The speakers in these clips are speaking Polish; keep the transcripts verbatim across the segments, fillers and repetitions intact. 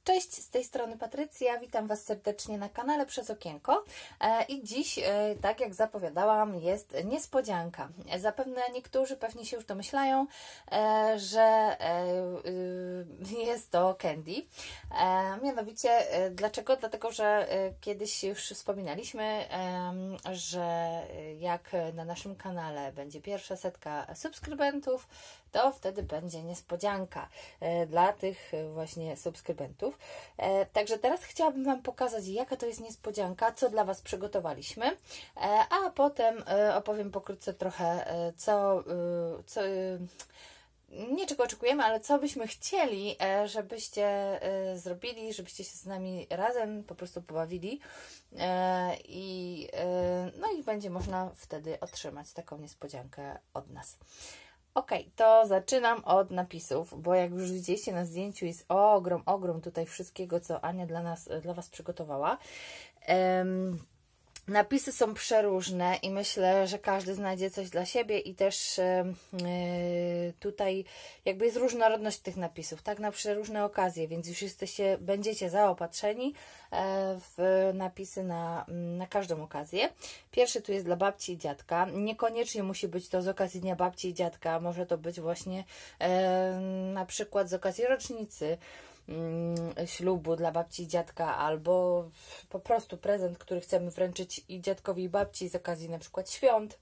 Cześć, z tej strony Patrycja, witam Was serdecznie na kanale Przez Okienko i dziś, tak jak zapowiadałam, jest niespodzianka. Zapewne niektórzy pewnie się już domyślają, że jest to candy. Mianowicie, dlaczego? Dlatego, że kiedyś już wspominaliśmy, że jak na naszym kanale będzie pierwsza setka subskrybentów, to wtedy będzie niespodzianka dla tych właśnie subskrybentów. Także teraz chciałabym Wam pokazać, jaka to jest niespodzianka, co dla Was przygotowaliśmy, a potem opowiem pokrótce trochę, co, co nie czego oczekujemy, ale co byśmy chcieli, żebyście zrobili, żebyście się z nami razem po prostu pobawili i, no i będzie można wtedy otrzymać taką niespodziankę od nas. Ok, to zaczynam od napisów, bo jak już widzieliście na zdjęciu, jest ogrom, ogrom tutaj wszystkiego, co Ania dla nas, dla Was przygotowała. Um, Napisy są przeróżne i myślę, że każdy znajdzie coś dla siebie i też yy, tutaj jakby jest różnorodność tych napisów, tak, na przeróżne okazje, więc już jesteście, będziecie zaopatrzeni w napisy na, na każdą okazję. Pierwszy tu jest dla babci i dziadka. Niekoniecznie musi być to z okazji Dnia Babci i Dziadka, może to być właśnie yy, na przykład z okazji rocznicy ślubu dla babci i dziadka, albo po prostu prezent, który chcemy wręczyć i dziadkowi i babci z okazji na przykład świąt,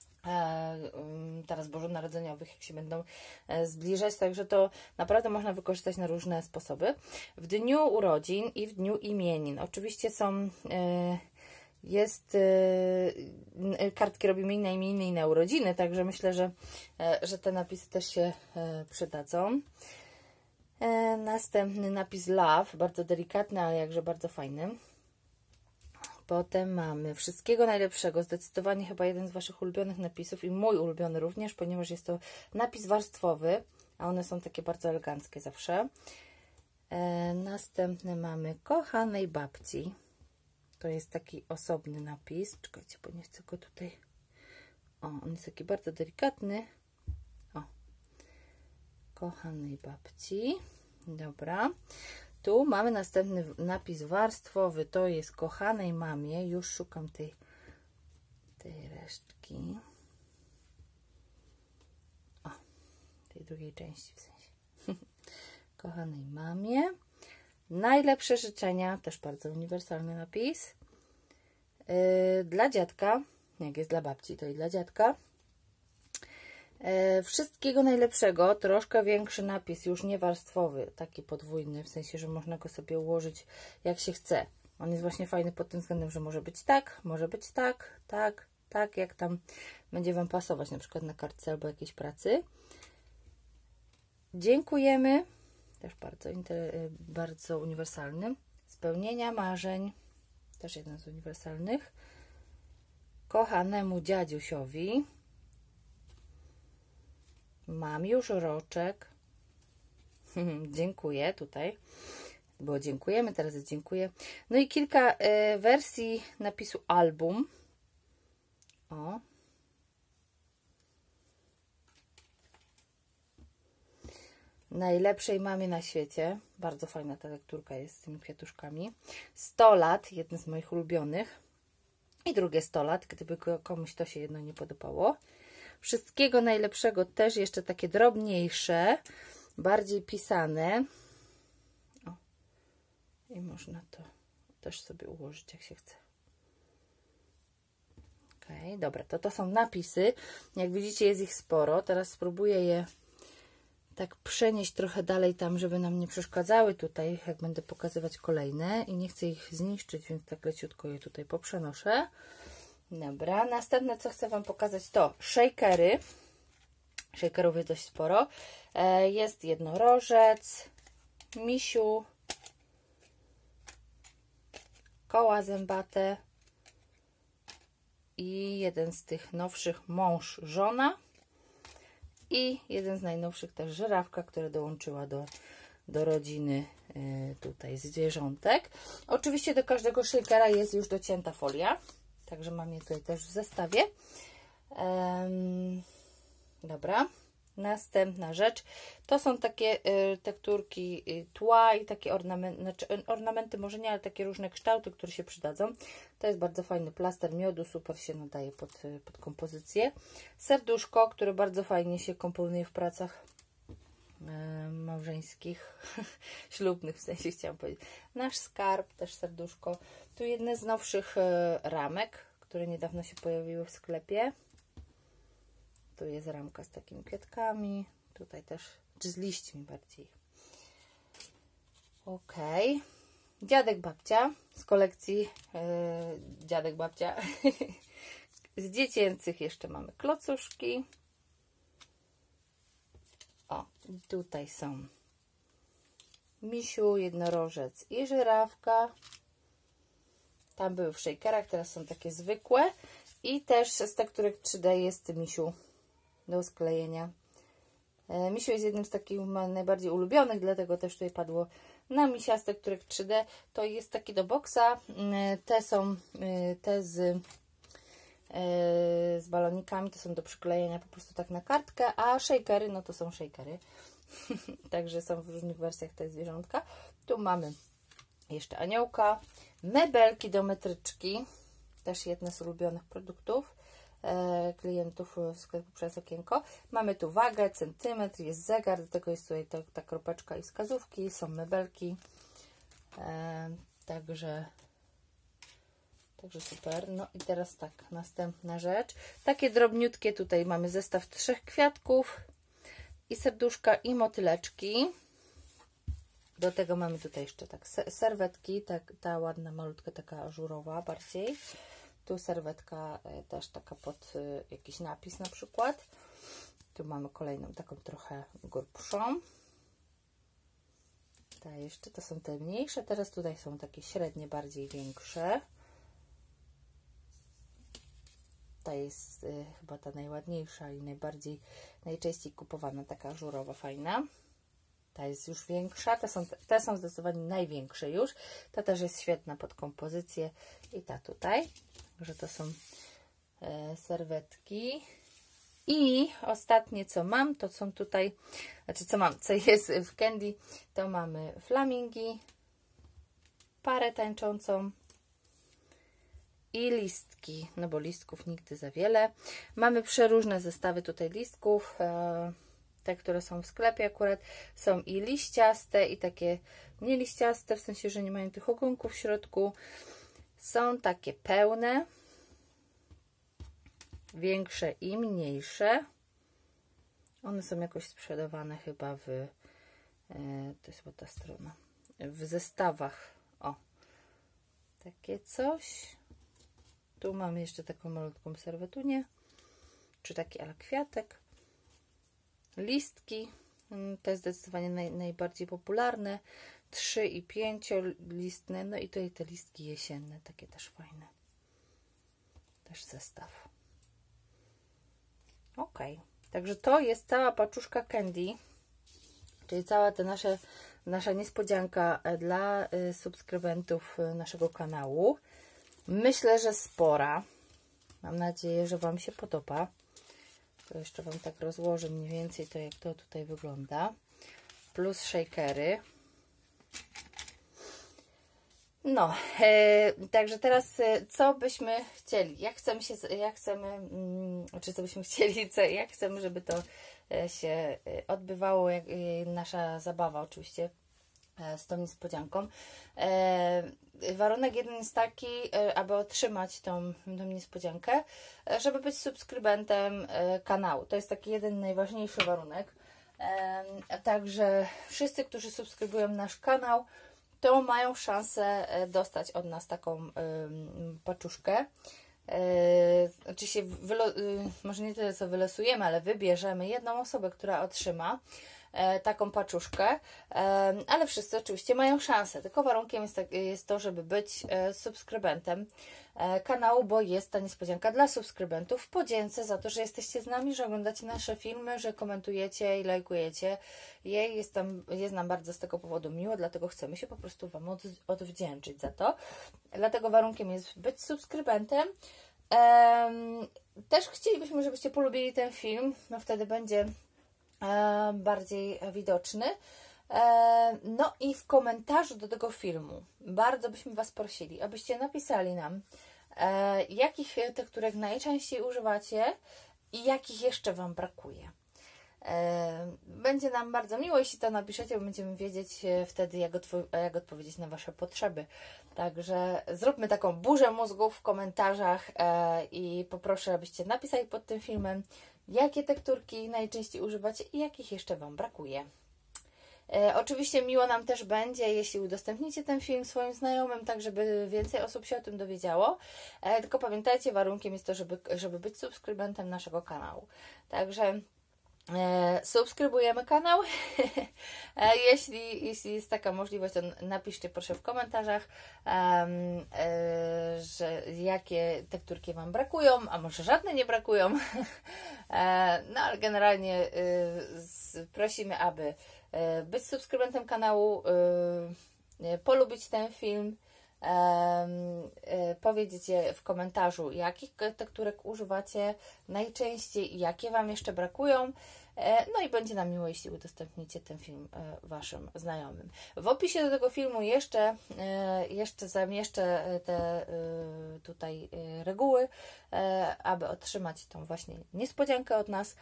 teraz bożonarodzeniowych, jak się będą zbliżać, także to naprawdę można wykorzystać na różne sposoby. W dniu urodzin i w dniu imienin oczywiście są jest kartki robimy i na imieniny, i na urodziny, także myślę, że, że te napisy też się przydadzą. Następny napis Love, bardzo delikatny, ale jakże bardzo fajny. Potem mamy Wszystkiego najlepszego, zdecydowanie chyba jeden z Waszych ulubionych napisów i mój ulubiony również, ponieważ jest to napis warstwowy, a one są takie bardzo eleganckie zawsze. Następny mamy Kochanej babci. To jest taki osobny napis. Czekajcie, bo nie chcę go tutaj... O, on jest taki bardzo delikatny. Kochanej babci. Dobra. Tu mamy następny napis warstwowy. To jest Kochanej mamie. Już szukam tej, tej resztki. O, tej drugiej części w sensie. Kochanej mamie. Najlepsze życzenia. Też bardzo uniwersalny napis. Yy, dla dziadka. Jak jest dla babci, to i dla dziadka. Wszystkiego najlepszego, troszkę większy napis, już nie warstwowy, taki podwójny, w sensie, że można go sobie ułożyć jak się chce. On jest właśnie fajny pod tym względem, że może być tak, może być tak, tak, tak, jak tam będzie Wam pasować, na przykład na kartce albo jakiejś pracy. Dziękujemy, też bardzo, bardzo uniwersalny. Spełnienia marzeń, też jeden z uniwersalnych. Kochanemu dziadziusiowi. Mam już roczek. Dziękuję tutaj. Było dziękujemy, teraz jest dziękuję. No i kilka y, wersji napisu album. O. Najlepszej mamie na świecie. Bardzo fajna ta lekturka jest z tymi kwiatuszkami. sto lat, jeden z moich ulubionych. I drugie sto lat, gdyby komuś to się jedno nie podobało. Wszystkiego najlepszego, też jeszcze takie drobniejsze, bardziej pisane. O. I można to też sobie ułożyć, jak się chce. Ok, dobra, to to są napisy. Jak widzicie, jest ich sporo. Teraz spróbuję je tak przenieść trochę dalej tam, żeby nam nie przeszkadzały tutaj, jak będę pokazywać kolejne. I nie chcę ich zniszczyć, więc tak leciutko je tutaj poprzenoszę. Dobra, następne co chcę Wam pokazać to shakery. Shakerów jest dość sporo. Jest jednorożec, misiu, koła zębate i jeden z tych nowszych mąż, żona i jeden z najnowszych też żyrawka, która dołączyła do, do rodziny tutaj zwierzątek. Oczywiście do każdego shakera jest już docięta folia. Także mam je tutaj też w zestawie. Um, dobra. Następna rzecz, to są takie y, tekturki y, tła i takie ornamenty, znaczy ornamenty może nie, ale takie różne kształty, które się przydadzą. To jest bardzo fajny plaster miodu, super się nadaje pod, y, pod kompozycję. Serduszko, które bardzo fajnie się komponuje w pracach y, małżeńskich, ślubnych w sensie chciałam powiedzieć. Nasz skarb, też serduszko. Tu jedne z nowszych y, ramek, które niedawno się pojawiły w sklepie. Tu jest ramka z takimi kwiatkami. Tutaj też, czy z liśćmi bardziej. Ok. Dziadek babcia z kolekcji yy, Dziadek babcia. Z dziecięcych jeszcze mamy klocuszki. O, tutaj są misiu, jednorożec i żyrawka. Tam były w shakerach, teraz są takie zwykłe. I też z tekturek trzy D jest misiu do sklejenia. E, misiu jest jednym z takich najbardziej ulubionych, dlatego też tutaj padło na misia z tekturek trzy D. To jest taki do boksa. E, te są e, te z, e, z balonikami, to są do przyklejenia po prostu tak na kartkę, a shakery, no to są shakery. Także są w różnych wersjach te zwierzątka. Tu mamy jeszcze aniołka, mebelki do metryczki, też jedne z ulubionych produktów e, klientów w sklepie Przez Okienko. Mamy tu wagę, centymetr, jest zegar, do tego jest tutaj ta, ta kropeczka i wskazówki, są mebelki, e, także także super. No i teraz tak, następna rzecz, takie drobniutkie, tutaj mamy zestaw trzech kwiatków i serduszka i motyleczki. Do tego mamy tutaj jeszcze tak serwetki, tak, ta ładna malutka, taka ażurowa bardziej. Tu serwetka też taka pod jakiś napis na przykład. Tu mamy kolejną taką trochę grubszą. Ta jeszcze, to są te mniejsze, teraz tutaj są takie średnie, bardziej większe. Ta jest y, chyba ta najładniejsza i najbardziej, najczęściej kupowana, taka ażurowa, fajna. Ta jest już większa, te są, te są zdecydowanie największe już. Ta też jest świetna pod kompozycję i ta tutaj. Także to są e, serwetki. I ostatnie co mam, to są tutaj, znaczy co mam, co jest w Candy, to mamy flamingi, parę tańczącą i listki, no bo listków nigdy za wiele. Mamy przeróżne zestawy tutaj listków. E, Te, które są w sklepie akurat, są i liściaste, i takie nieliściaste, w sensie, że nie mają tych ogonków w środku. Są takie pełne, większe i mniejsze. One są jakoś sprzedawane chyba w, e, to jest chyba ta strona, w zestawach. O, takie coś. Tu mamy jeszcze taką malutką serwetunię, czy taki ala kwiatek. Listki, to jest zdecydowanie naj, najbardziej popularne, trzy i pięciolistne, no i tutaj te listki jesienne, takie też fajne, też zestaw. Ok, także to jest cała paczuszka Candy, czyli cała ta nasza, nasza niespodzianka dla subskrybentów naszego kanału. Myślę, że spora, mam nadzieję, że Wam się podoba. To jeszcze Wam tak rozłożę mniej więcej to, jak to tutaj wygląda. Plus shakery. No, e, także teraz e, co byśmy chcieli? Jak chcemy się, jak chcemy, mm, czy co byśmy chcieli, co, jak chcemy, żeby to e, się e, odbywało, jak, e, nasza zabawa oczywiście e, z tą niespodzianką. E, warunek jeden jest taki, e, aby otrzymać tą, tą niespodziankę, e, żeby być subskrybentem e, kanału. To jest taki jeden najważniejszy warunek. E, także wszyscy, którzy subskrybują nasz kanał, to mają szansę dostać od nas taką y, paczuszkę. Y, oczywiście, y, może nie tyle co wylosujemy, ale wybierzemy jedną osobę, która otrzyma y, taką paczuszkę, y, ale wszyscy oczywiście mają szansę. Tylko warunkiem jest, tak, jest to, żeby być y, subskrybentem y, kanału, bo jest ta niespodzianka dla subskrybentów w podzięce za to, że jesteście z nami, że oglądacie nasze filmy, że komentujecie i lajkujecie je. Jest, tam, jest nam bardzo z tego powodu miło, dlatego chcemy się po prostu Wam od, odwdzięczyć za to. Dlatego warunkiem jest być subskrybentem. Ehm, też chcielibyśmy, żebyście polubili ten film, no wtedy będzie e, bardziej widoczny. No i w komentarzu do tego filmu bardzo byśmy Was prosili, abyście napisali nam, jakich tekturek najczęściej używacie i jakich jeszcze Wam brakuje. Będzie nam bardzo miło, jeśli to napiszecie, bo będziemy wiedzieć wtedy, jak, jak odpowiedzieć na Wasze potrzeby. Także zróbmy taką burzę mózgów w komentarzach i poproszę, abyście napisali pod tym filmem, jakie tekturki najczęściej używacie i jakich jeszcze Wam brakuje. E, oczywiście miło nam też będzie, jeśli udostępnicie ten film swoim znajomym, tak żeby więcej osób się o tym dowiedziało. E, tylko pamiętajcie, warunkiem jest to, żeby, żeby być subskrybentem naszego kanału. Także e, subskrybujemy kanał. e, jeśli, jeśli jest taka możliwość, to napiszcie proszę w komentarzach, e, że jakie tekturki Wam brakują, a może żadne nie brakują. e, no ale generalnie e, z, prosimy, aby być subskrybentem kanału, polubić ten film, powiedzieć w komentarzu, jakich tekturek używacie najczęściej i jakie Wam jeszcze brakują. No i będzie nam miło, jeśli udostępnicie ten film Waszym znajomym. W opisie do tego filmu jeszcze, jeszcze zamieszczę te tutaj reguły, aby otrzymać tą właśnie niespodziankę od nas.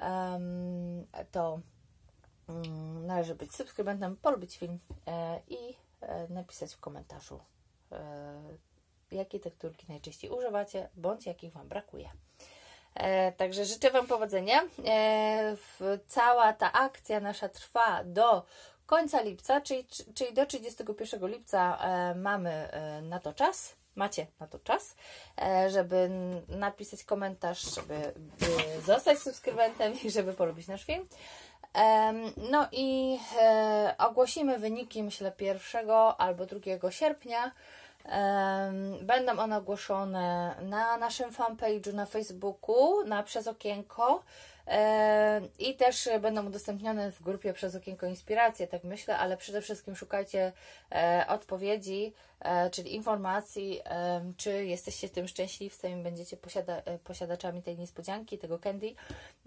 To należy być subskrybentem, polubić film e, i e, napisać w komentarzu, e, jakie tekturki najczęściej używacie, bądź jakich Wam brakuje. E, także życzę Wam powodzenia. E, w, cała ta akcja nasza trwa do końca lipca, czyli, czyli do trzydziestego pierwszego lipca e, mamy e, na to czas. Macie na to czas, żeby napisać komentarz, żeby zostać subskrybentem i żeby polubić nasz film. No i ogłosimy wyniki, myślę, pierwszego albo drugiego sierpnia. Będą one ogłoszone na naszym fanpage'u na Facebooku, na Przez Okienko. I też będą udostępnione w grupie Przez Okienko Inspiracje, tak myślę, ale przede wszystkim szukajcie odpowiedzi, czyli informacji, czy jesteście tym szczęśliwcem i będziecie posiada posiadaczami tej niespodzianki, tego candy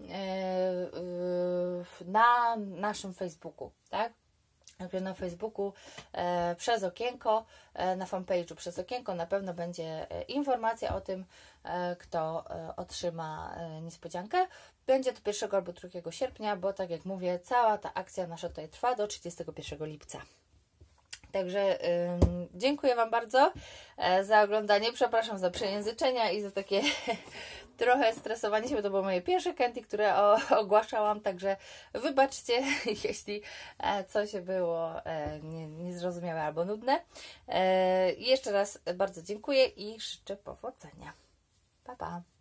na naszym Facebooku, tak? Na Facebooku e, Przez Okienko, e, na fanpage'u Przez Okienko na pewno będzie e, informacja o tym, e, kto e, otrzyma e, niespodziankę. Będzie to pierwszego albo drugiego sierpnia, bo tak jak mówię, cała ta akcja nasza tutaj trwa do trzydziestego pierwszego lipca. Także y, dziękuję Wam bardzo e, za oglądanie. Przepraszam za przejęzyczenia i za takie trochę stresowanie się, bo to było moje pierwsze candy, które o, ogłaszałam, także wybaczcie, jeśli e, coś było e, nie, niezrozumiałe albo nudne. E, jeszcze raz bardzo dziękuję i życzę powodzenia. Pa, pa!